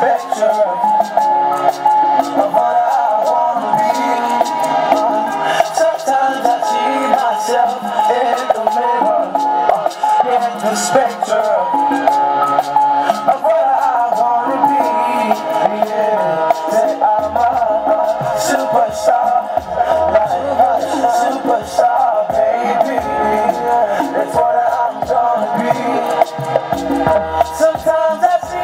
spectrum of what I wanna be. Sometimes I see myself in the mirror, in the spectrum of what I wanna be. Yeah, say I'm a superstar, like a superstar, baby. That's what I'm gonna be. Sometimes I see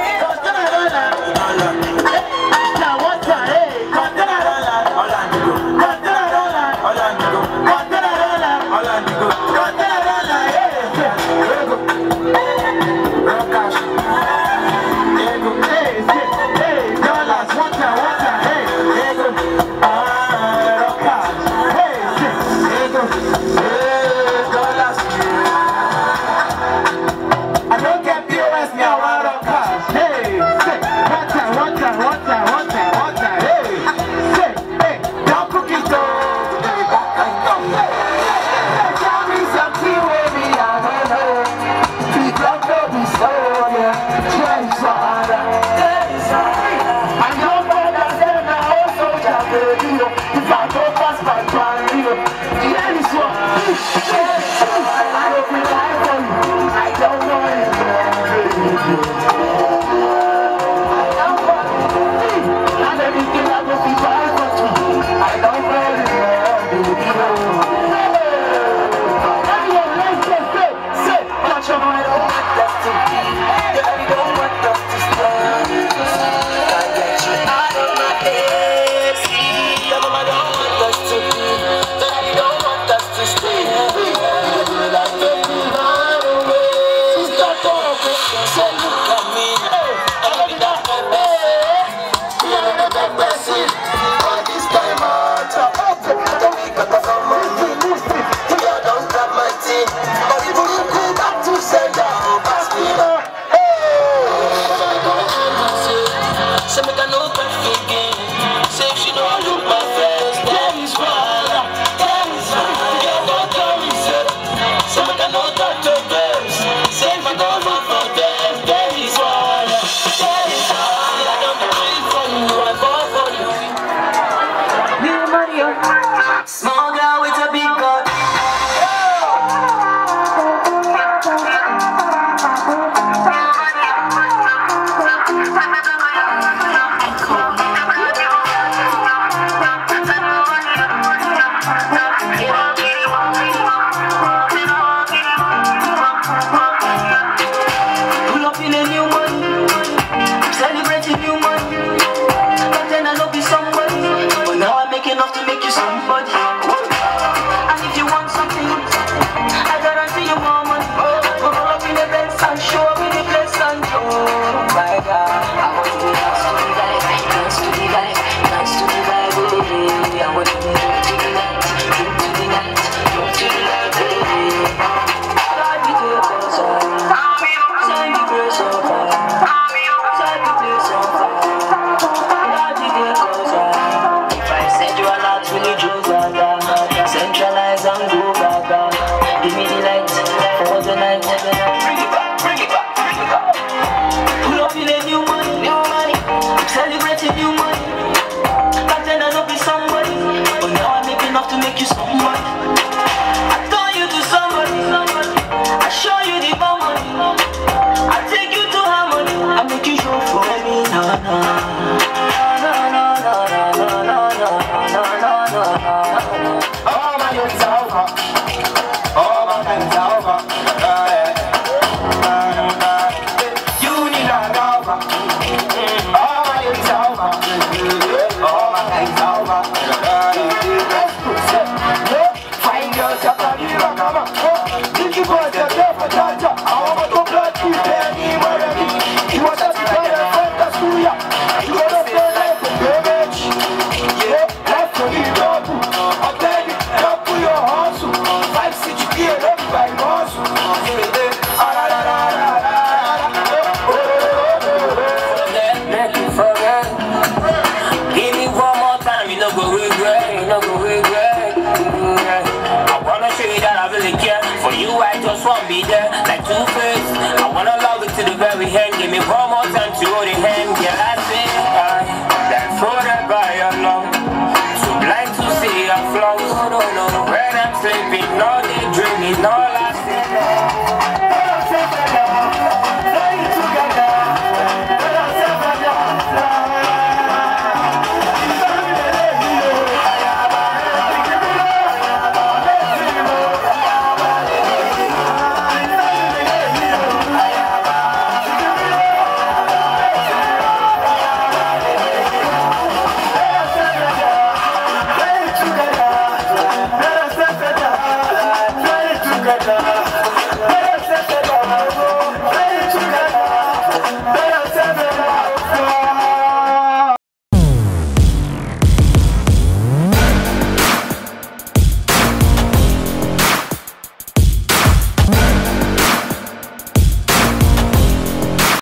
small girl with a big gun. Pull up in a new money, celebrating new money. But then I love you somebody, but now I make enough to make you somebody. And if you want something, I guarantee you more money. Pull up in a Benz and show me the place and oh my God, I want to be nice to the vibe, nice to the vibe, nice to the vibe. I want to be to the night, to the night, to the night. God be the cause of send the grace of God, send the place of God. God be the cause of if I send you a lot, really Joe Gaga, centralize and go Gaga. Give me the light for the night. Bring it back, bring it back, bring it back. Pull up in a new money, celebrating new money. Back then I don't be somebody, but now I make enough to make you somebody. I turn you to somebody, I show you the bomb money. I take you to harmony, I make you show for me, na na. Oh my, it's over. Oh my, it's over. Unilag over. Oh my, it's over. Oh my, it's over.